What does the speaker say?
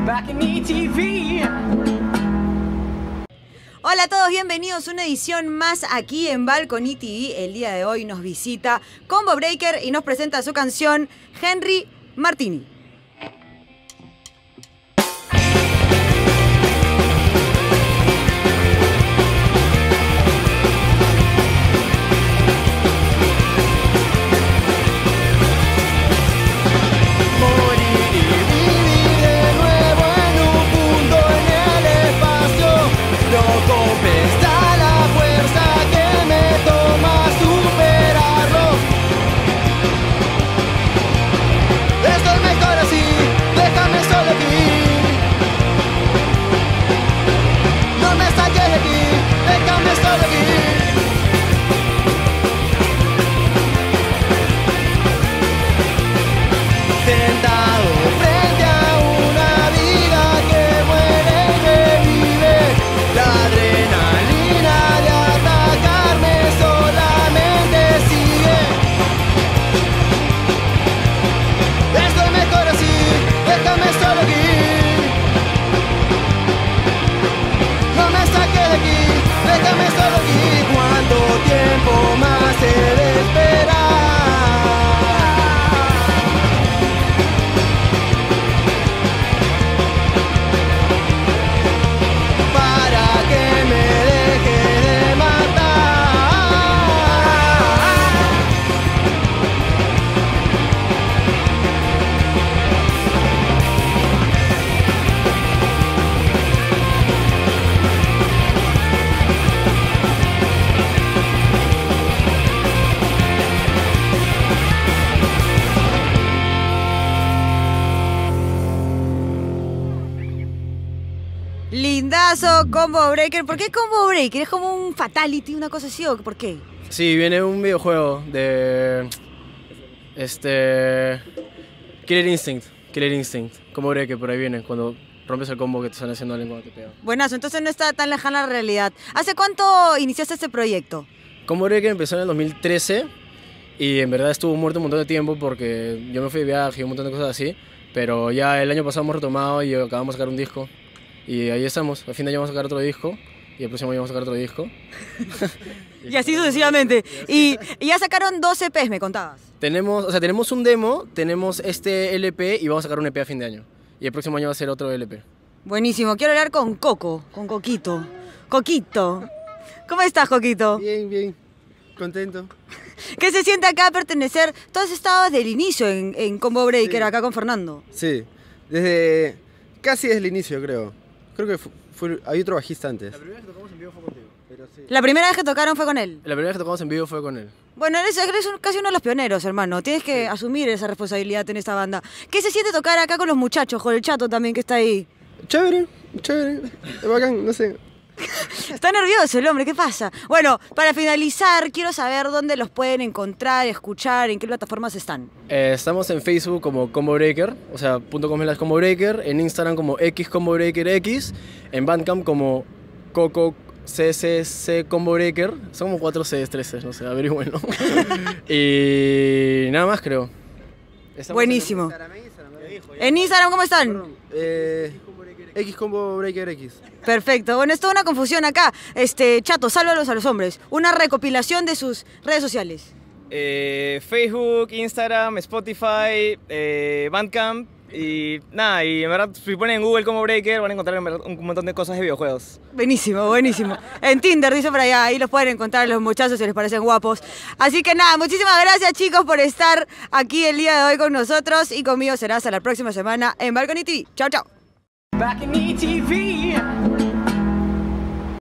back in ETV. Hola a todos, bienvenidos a una edición más aquí en Balcony TV. El día de hoy nos visita Combo Breaker y nos presenta su canción Henry Martini. Lindazo, Combo Breaker. ¿Por qué Combo Breaker? ¿Es como un fatality, una cosa así o por qué? Sí, viene un videojuego de... Killer Instinct, Combo Breaker, por ahí viene, cuando rompes el combo que te están haciendo alguien cuando te pega. Buenazo, entonces no está tan lejana la realidad. ¿Hace cuánto iniciaste este proyecto? Combo Breaker empezó en el 2013 y en verdad estuvo muerto un montón de tiempo porque yo me fui de viaje y un montón de cosas así, pero ya el año pasado hemos retomado y acabamos de sacar un disco. Y ahí estamos, al fin de año vamos a sacar otro disco y el próximo año vamos a sacar otro disco. Y así sucesivamente. Y ya sacaron 2 EPs, me contabas. Tenemos un demo, tenemos este LP y vamos a sacar un EP a fin de año. Y el próximo año va a ser otro LP. Buenísimo, quiero hablar con Coco, con Coquito. Coquito, ¿cómo estás, Coquito? Bien, bien, contento. ¿Qué se siente acá pertenecer? Tú has estado desde el inicio en Combo Breaker, sí, acá con Fernando. Sí, casi desde el inicio, creo. Creo que había otro bajista antes. La primera vez que tocamos en vivo fue contigo. Pero sí. ¿La primera vez que tocaron fue con él? La primera vez que tocamos en vivo fue con él. Bueno, eres casi uno de los pioneros, hermano. Tienes que asumir esa responsabilidad en esta banda. ¿Qué se siente tocar acá con los muchachos, con el Chato también que está ahí? Chévere, chévere. Es bacán, no sé. Está nervioso el hombre, ¿qué pasa? Bueno, para finalizar, quiero saber dónde los pueden encontrar, escuchar, en qué plataformas están. Estamos en Facebook como Combo Breaker, o sea, .com/Combo Breaker, en Instagram como Combo Breaker X, en Bandcamp como Coco CCC Combo Breaker, son como 4 Cs, 3 Cs, no sé, averigüenlo. Y nada más, creo. Buenísimo. En Instagram, ¿cómo están? Combo Breaker X. Perfecto. Bueno, es toda una confusión acá. Chato, sálvalos a los hombres. Una recopilación de sus redes sociales. Facebook, Instagram, Spotify, Bandcamp y nada, y en verdad si ponen en Google Combo Breaker van a encontrar en verdad un montón de cosas de videojuegos. Buenísimo, buenísimo. En Tinder, dice por allá, ahí los pueden encontrar los muchachos si les parecen guapos. Así que nada, muchísimas gracias chicos por estar aquí el día de hoy con nosotros y conmigo será hasta la próxima semana en Balcony TV. Chao, chao. Back in ETV.